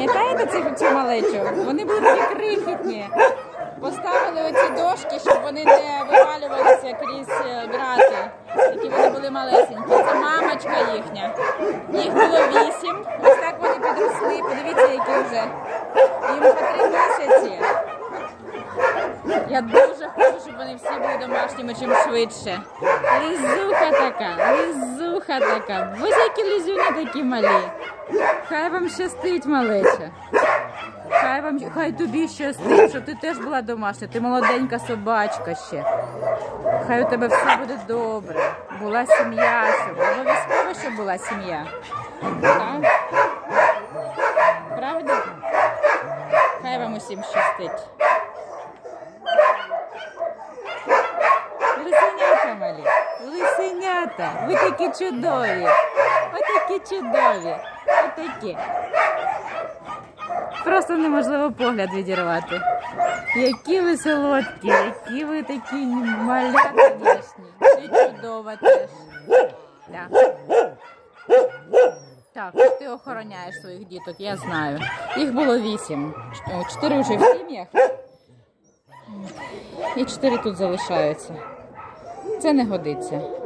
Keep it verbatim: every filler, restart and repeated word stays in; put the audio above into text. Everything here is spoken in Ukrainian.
Пам'ятаєте цю, цю малечу? Вони були такі крихітні. Поставили оці дошки, щоб вони не вивалювалися крізь грати. Такі вони були малесенькі. Це мамочка їхня. Їх було вісім. Ось так вони підросли. Подивіться, які вже. Їм по три місяці. Я дуже хочу, щоб вони всі були домашніми чим швидше. Лизуха така, лизуха така. Ось які лизюні такі малі. Хай вам щастить, малеча. Хай вам, хай тобі щастить, щоб ти теж була домашня. Ти молоденька собачка ще. Хай у тебе все буде добре. Була сім'я, щоб обов'язково, щоб була сім'я. Так? Правда? Хай вам усім щастить. Лисенята малі, лисенята, ви такі чудові, отакі чудові, отакі. Просто неможливо погляд відірвати. Які ви солодкі, які ви такі малята ніжні. Ти чудова теж. Так. Так, ти охороняєш своїх діток, я знаю. Їх було вісім. Чотири вже в сім'ях. І чотири тут залишаються. Це не годиться.